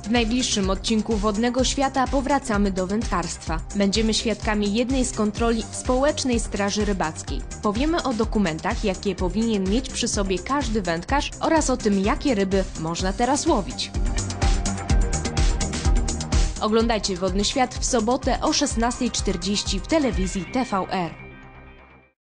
W najbliższym odcinku Wodnego Świata powracamy do wędkarstwa. Będziemy świadkami jednej z kontroli Społecznej Straży Rybackiej. Powiemy o dokumentach, jakie powinien mieć przy sobie każdy wędkarz oraz o tym, jakie ryby można teraz łowić. Oglądajcie Wodny Świat w sobotę o 16:40 w telewizji TVR.